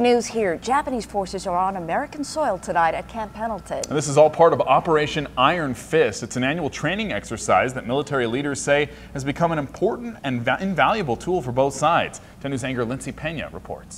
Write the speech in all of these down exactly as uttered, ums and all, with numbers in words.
news here. Japanese forces are on American soil tonight at Camp Pendleton. And this is all part of Operation Iron Fist. It's an annual training exercise that military leaders say has become an important and invaluable tool for both sides. ten News anchor Lindsay Pena reports.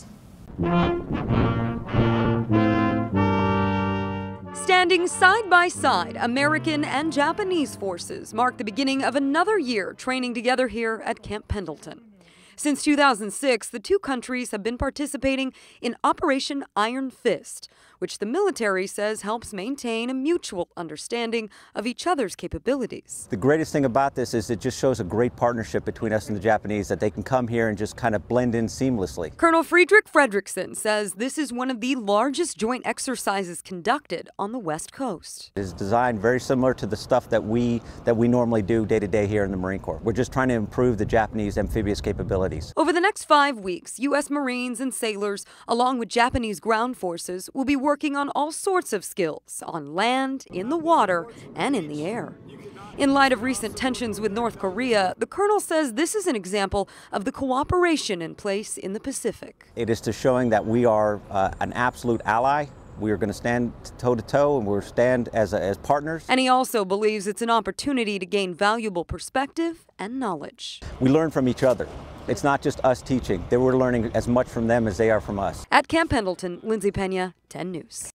Standing side by side, American and Japanese forces mark the beginning of another year training together here at Camp Pendleton. Since two thousand six, the two countries have been participating in Operation Iron Fist, which the military says helps maintain a mutual understanding of each other's capabilities. The greatest thing about this is it just shows a great partnership between us and the Japanese, that they can come here and just kind of blend in seamlessly. Colonel Friedrich Fredrickson says this is one of the largest joint exercises conducted on the West Coast. It is designed very similar to the stuff that we that we normally do day to day here in the Marine Corps. We're just trying to improve the Japanese amphibious capabilities. Over the next five weeks, U S Marines and sailors, along with Japanese ground forces, will be working on all sorts of skills on land, in the water, and in the air. In light of recent tensions with North Korea, the colonel says this is an example of the cooperation in place in the Pacific. It is to showing that we are uh, an absolute ally. We are going to stand toe to toe, and we'll stand as, a, as partners. And he also believes it's an opportunity to gain valuable perspective and knowledge. We learn from each other. It's not just us teaching. They were learning as much from them as they are from us. At Camp Pendleton, Lindsay Pena, ten News.